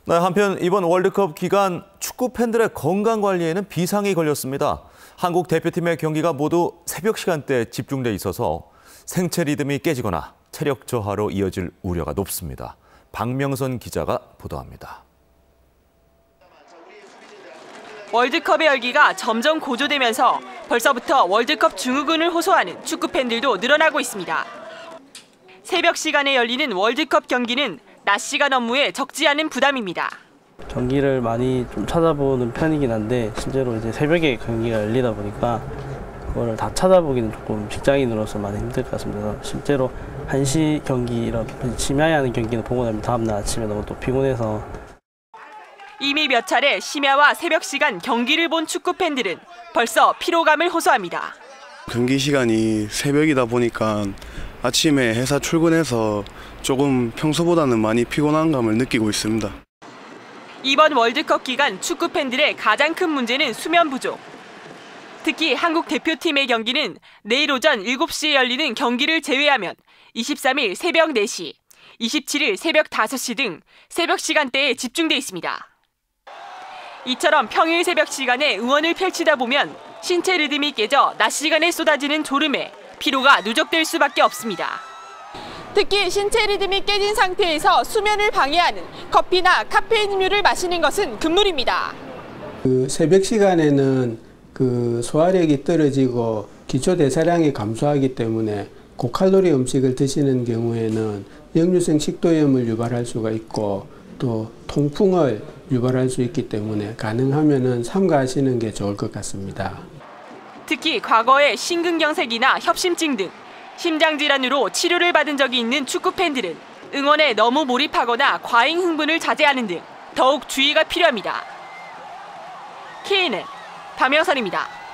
네, 한편 이번 월드컵 기간 축구 팬들의 건강 관리에는 비상이 걸렸습니다. 한국 대표팀의 경기가 모두 새벽 시간대에 집중돼 있어서 생체 리듬이 깨지거나 체력 저하로 이어질 우려가 높습니다. 박명선 기자가 보도합니다. 월드컵의 열기가 점점 고조되면서 벌써부터 월드컵 증후군을 호소하는 축구 팬들도 늘어나고 있습니다. 새벽 시간에 열리는 월드컵 경기는 낮 시간 업무에 적지 않은 부담입니다. 경기를 많이 좀 찾아보는 편이긴 한데 실제로 이제 새벽에 경기가 열리다 보니까 그거를 다 찾아보기는 조금 직장인으로서 많이 힘들 것 같습니다. 실제로 1시 경기 이렇게 심야에 경기는 보고 나면 다음날 아침에 너무 또 피곤해서. 이미 몇 차례 심야와 새벽 시간 경기를 본 축구 팬들은 벌써 피로감을 호소합니다. 경기 시간이 새벽이다 보니까 아침에 회사 출근해서 조금 평소보다는 많이 피곤한 감을 느끼고 있습니다. 이번 월드컵 기간 축구 팬들의 가장 큰 문제는 수면 부족. 특히 한국 대표팀의 경기는 내일 오전 7시에 열리는 경기를 제외하면 23일 새벽 4시, 27일 새벽 5시 등 새벽 시간대에 집중돼 있습니다. 이처럼 평일 새벽 시간에 응원을 펼치다 보면 신체 리듬이 깨져 낮 시간에 쏟아지는 졸음에 피로가 누적될 수밖에 없습니다. 특히 신체 리듬이 깨진 상태에서 수면을 방해하는 커피나 카페인 음료를 마시는 것은 금물입니다. 새벽 시간에는 소화력이 떨어지고 기초 대사량이 감소하기 때문에 고칼로리 음식을 드시는 경우에는 역류성 식도염을 유발할 수가 있고 또 통풍을 유발할 수 있기 때문에 가능하면은 삼가하시는 게 좋을 것 같습니다. 특히 과거에 심근경색이나 협심증 등 심장질환으로 치료를 받은 적이 있는 축구 팬들은 응원에 너무 몰입하거나 과잉 흥분을 자제하는 등 더욱 주의가 필요합니다. KNN 박명선입니다.